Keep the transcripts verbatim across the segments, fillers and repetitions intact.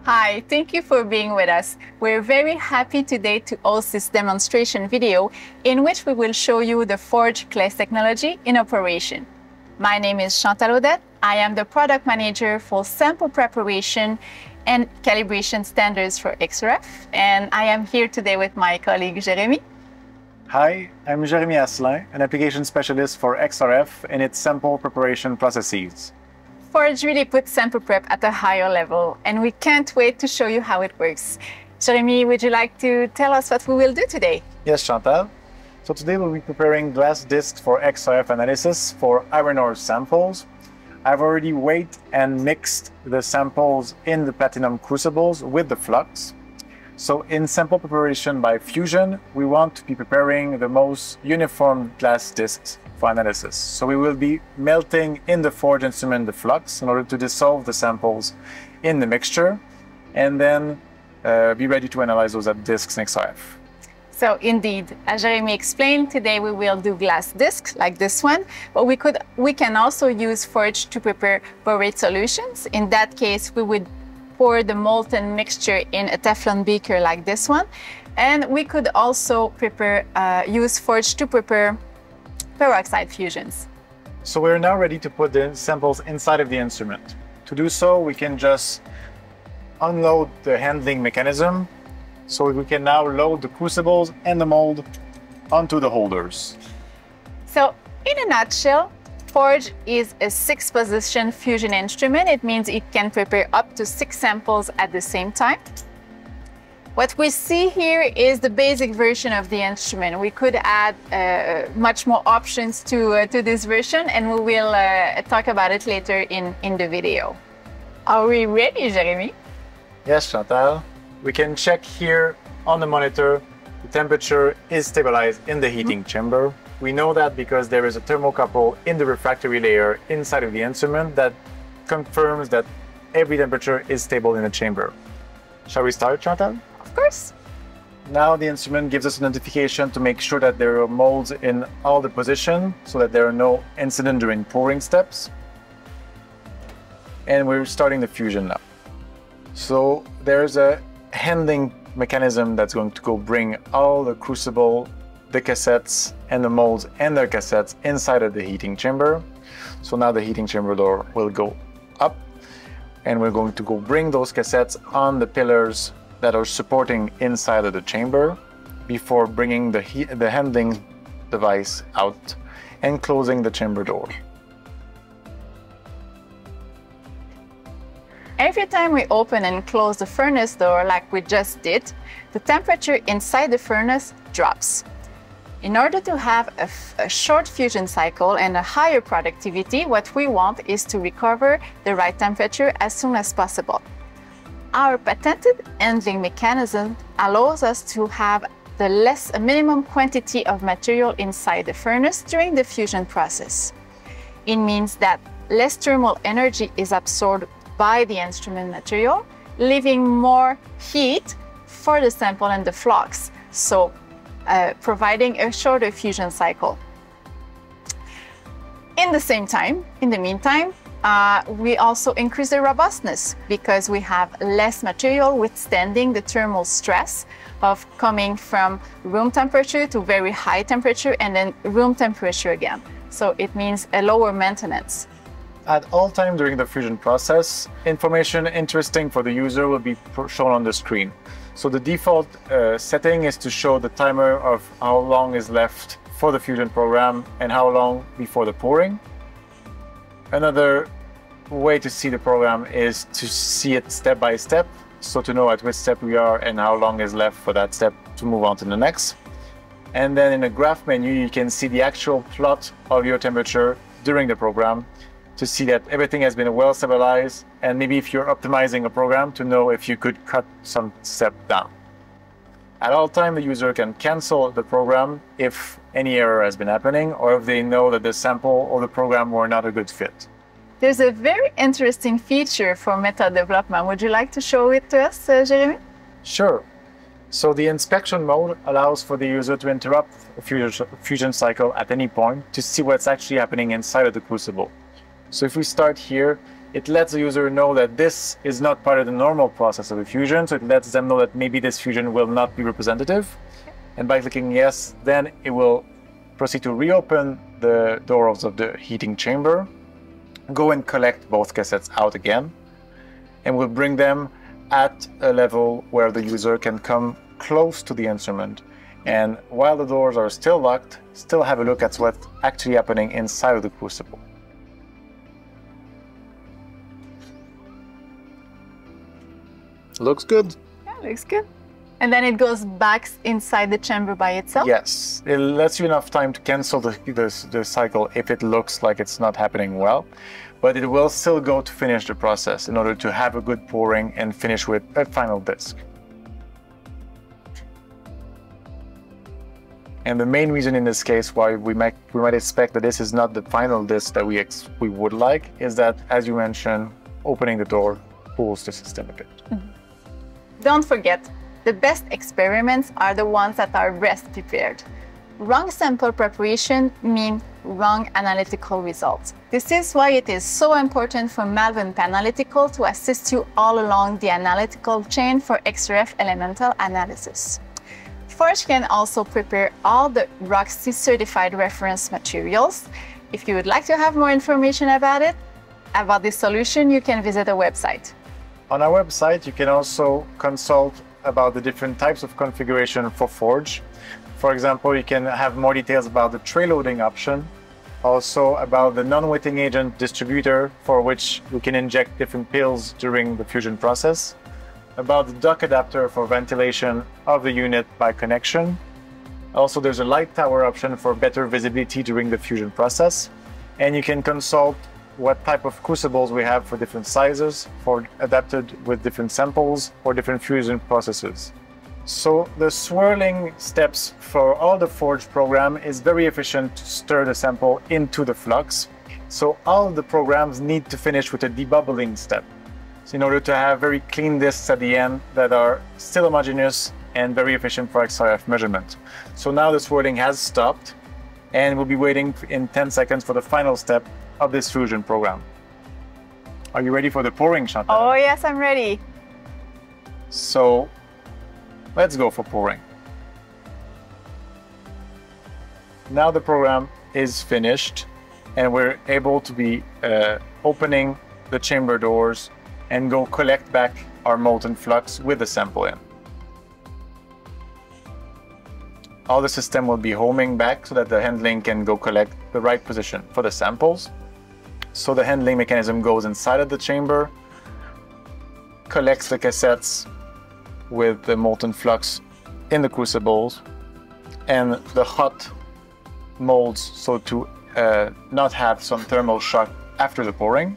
Hi, thank you for being with us. We're very happy today to host this demonstration video in which we will show you the FORJ glass technology in operation. My name is Chantal Audet. I am the product manager for sample preparation and calibration standards for X R F, and I am here today with my colleague Jérémie. Hi, I'm Jérémie Asselin, an application specialist for X R F and its sample preparation processes. FORJ really puts sample prep at a higher level, and we can't wait to show you how it works. Jérémie, would you like to tell us what we will do today? Yes, Chantal. So today we'll be preparing glass discs for X R F analysis for iron ore samples. I've already weighed and mixed the samples in the platinum crucibles with the flux. So in sample preparation by fusion, we want to be preparing the most uniform glass discs for analysis. So we will be melting in the FORJ instrument the flux in order to dissolve the samples in the mixture and then uh, be ready to analyze those discs in X R F. So indeed, as Jérémie explained, today we will do glass discs like this one, but we, could, we can also use FORJ to prepare borate solutions. In that case, we would pour the molten mixture in a Teflon beaker like this one. And we could also prepare, uh, use FORJ to prepare peroxide fusions. So we're now ready to put the samples inside of the instrument. To do so, we can just unload the handling mechanism. So we can now load the crucibles and the mold onto the holders. So in a nutshell, FORJ is a six-position fusion instrument. It means it can prepare up to six samples at the same time. What we see here is the basic version of the instrument. We could add uh, much more options to, uh, to this version, and we will uh, talk about it later in, in the video. Are we ready, Jérémie? Yes, Chantal. We can check here on the monitor the temperature is stabilized in the heating mm-hmm. chamber. We know that because there is a thermocouple in the refractory layer inside of the instrument that confirms that every temperature is stable in the chamber. Shall we start, Chantal? Of course. Now the instrument gives us a notification to make sure that there are molds in all the positions so that there are no incidents during pouring steps. And we're starting the fusion now. So there's a handling mechanism that's going to go bring all the crucible, the cassettes, and the molds and their cassettes inside of the heating chamber. So now the heating chamber door will go up, and we're going to go bring those cassettes on the pillars that are supporting inside of the chamber before bringing the, heat, the handling device out and closing the chamber door. Every time we open and close the furnace door like we just did, the temperature inside the furnace drops. In order to have a, a short fusion cycle and a higher productivity, what we want is to recover the right temperature as soon as possible. Our patented handling mechanism allows us to have the less a minimum quantity of material inside the furnace during the fusion process. It means that less thermal energy is absorbed by the instrument material, leaving more heat for the sample and the flux, so uh, providing a shorter fusion cycle. In the same time, in the meantime, uh, we also increase the robustness because we have less material withstanding the thermal stress of coming from room temperature to very high temperature and then room temperature again. So it means a lower maintenance. At all times during the fusion process, information interesting for the user will be shown on the screen. So the default uh, setting is to show the timer of how long is left for the fusion program and how long before the pouring. Another way to see the program is to see it step by step, so to know at which step we are and how long is left for that step to move on to the next. And then in the graph menu, you can see the actual plot of your temperature during the program, to see that everything has been well stabilized, and maybe if you're optimizing a program to know if you could cut some step down. At all times, the user can cancel the program if any error has been happening or if they know that the sample or the program were not a good fit. There's a very interesting feature for method development. Would you like to show it to us, uh, Jérémie? Sure. So the inspection mode allows for the user to interrupt a fusion, fusion cycle at any point to see what's actually happening inside of the crucible. So if we start here, It lets the user know that this is not part of the normal process of a fusion, so it lets them know that maybe this fusion will not be representative. And by clicking yes, then it will proceed to reopen the doors of the heating chamber, go and collect both cassettes out again, and will bring them at a level where the user can come close to the instrument. And while the doors are still locked, still have a look at what's actually happening inside of the crucible. Looks good. Yeah, looks good. And then it goes back inside the chamber by itself? Yes, it lets you enough time to cancel the, the, the cycle if it looks like it's not happening well, but it will still go to finish the process in order to have a good pouring and finish with a final disc. And the main reason in this case why we might, we might expect that this is not the final disc that we, ex we would like is that, as you mentioned, opening the door pulls the system a bit. Mm-hmm. Don't forget, the best experiments are the ones that are best prepared. Wrong sample preparation means wrong analytical results. This is why it is so important for Malvern Panalytical to assist you all along the analytical chain for X R F elemental analysis. FORJ can also prepare all the ROXI certified reference materials. If you would like to have more information about it, about this solution, you can visit our website. On our website, you can also consult about the different types of configuration for FORJ. For example, you can have more details about the tray loading option, also about the non-wetting agent distributor for which we can inject different pills during the fusion process, about the duct adapter for ventilation of the unit by connection. Also, there's a light tower option for better visibility during the fusion process, and you can consult what type of crucibles we have for different sizes, for adapted with different samples or different fusion processes. So the swirling steps for all the FORJ program is very efficient to stir the sample into the flux. So all of the programs need to finish with a debubbling step, so in order to have very clean discs at the end that are still homogeneous and very efficient for X R F measurement. So now the swirling has stopped, and we'll be waiting in ten seconds for the final step of this fusion program. Are you ready for the pouring, Chantal? Oh yes, I'm ready. So let's go for pouring. Now the program is finished and we're able to be uh, opening the chamber doors and go collect back our molten flux with the sample in. All the system will be homing back so that the handling can go collect the right position for the samples. So the handling mechanism goes inside of the chamber, collects the cassettes with the molten flux in the crucibles, and the hot molds so to uh, not have some thermal shock after the pouring.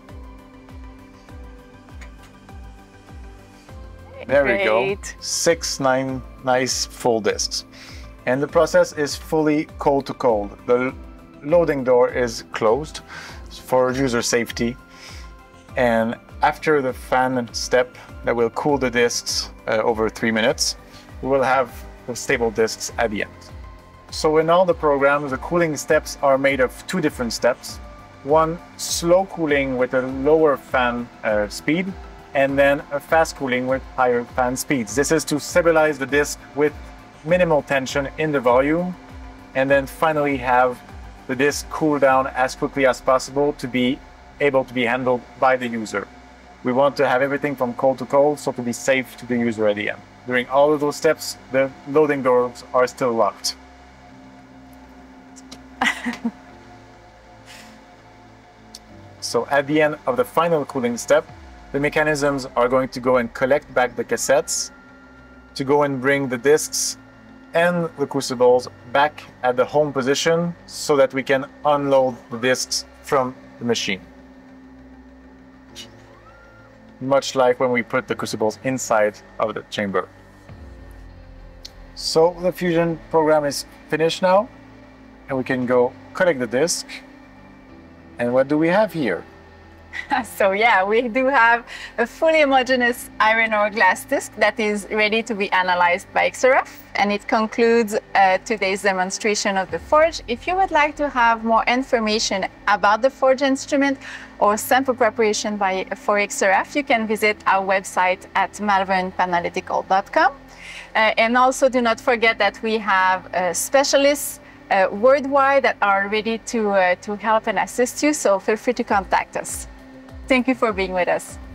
There Great. we go. Six, nine nice full discs. And the process is fully cold to cold. The loading door is closed for user safety. And after the fan step that will cool the discs uh, over three minutes, we will have the stable discs at the end. So in all the programs, the cooling steps are made of two different steps. One slow cooling with a lower fan uh, speed, and then a fast cooling with higher fan speeds. This is to stabilize the disc with minimal tension in the volume, and then finally have the disc cool down as quickly as possible to be able to be handled by the user. We want to have everything from cold to cold, so to be safe to the user at the end. During all of those steps, the loading doors are still locked. So at the end of the final cooling step, the mechanisms are going to go and collect back the cassettes to go and bring the discs and the crucibles back at the home position so that we can unload the discs from the machine. Much like when we put the crucibles inside of the chamber. So the fusion program is finished now, and we can go collect the disc. And what do we have here? So yeah, we do have a fully homogeneous iron ore glass disc that is ready to be analyzed by X R F. And it concludes uh, today's demonstration of the FORJ. If you would like to have more information about the FORJ instrument or sample preparation by, for X R F, you can visit our website at malvern panalytical dot com. Uh, and also do not forget that we have uh, specialists uh, worldwide that are ready to, uh, to help and assist you, so feel free to contact us. Thank you for being with us.